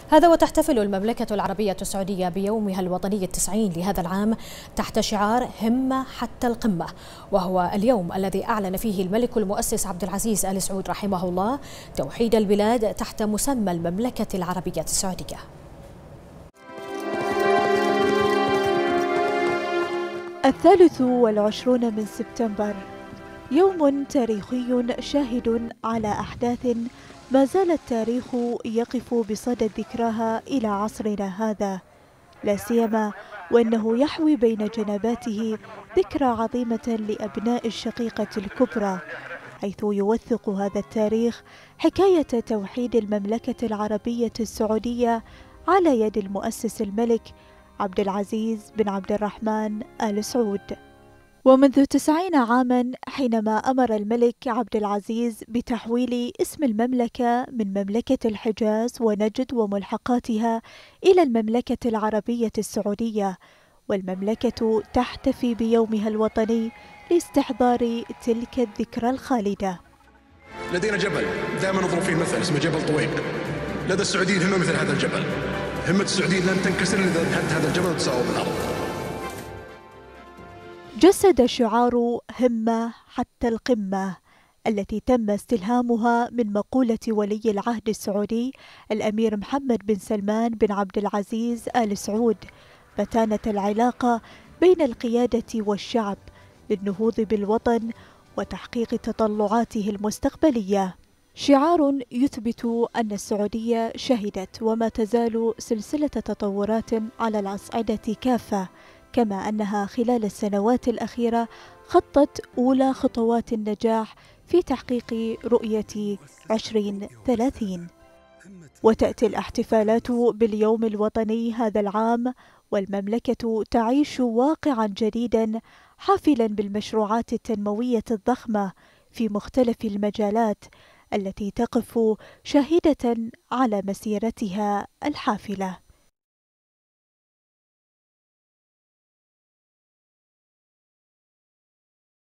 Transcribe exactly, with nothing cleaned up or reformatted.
هذا وتحتفل المملكة العربية السعودية بيومها الوطني التسعين لهذا العام تحت شعار همة حتى القمة، وهو اليوم الذي أعلن فيه الملك المؤسس عبد العزيز آل سعود رحمه الله توحيد البلاد تحت مسمى المملكة العربية السعودية. الثالث والعشرون من سبتمبر يوم تاريخي شاهد على أحداث ما زال التاريخ يقف بصدد ذكراها إلى عصرنا هذا، لا سيما وأنه يحوي بين جنباته ذكرى عظيمة لأبناء الشقيقة الكبرى، حيث يوثق هذا التاريخ حكاية توحيد المملكة العربية السعودية على يد المؤسس الملك عبد العزيز بن عبد الرحمن آل سعود. ومنذ تسعين عاما حينما أمر الملك عبد العزيز بتحويل اسم المملكة من مملكة الحجاز ونجد وملحقاتها إلى المملكة العربية السعودية، والمملكة تحتفي بيومها الوطني لاستحضار تلك الذكرى الخالدة. لدينا جبل دائما نضرب فيه مثل اسمه جبل طويق. لدى السعوديين همة مثل هذا الجبل، همة السعوديين لن تنكسر إذا انتهت هذا الجبل وتساوى بالأرض. جسد شعار همة حتى القمة التي تم استلهامها من مقولة ولي العهد السعودي الأمير محمد بن سلمان بن عبد العزيز آل سعود، فتانة العلاقة بين القيادة والشعب للنهوض بالوطن وتحقيق تطلعاته المستقبلية. شعار يثبت أن السعودية شهدت وما تزال سلسلة تطورات على الأصعدة كافة، كما أنها خلال السنوات الأخيرة خطت أولى خطوات النجاح في تحقيق رؤية عشرين ثلاثين. وتأتي الاحتفالات باليوم الوطني هذا العام والمملكة تعيش واقعا جديدا حافلا بالمشروعات التنموية الضخمة في مختلف المجالات التي تقف شاهدة على مسيرتها الحافلة.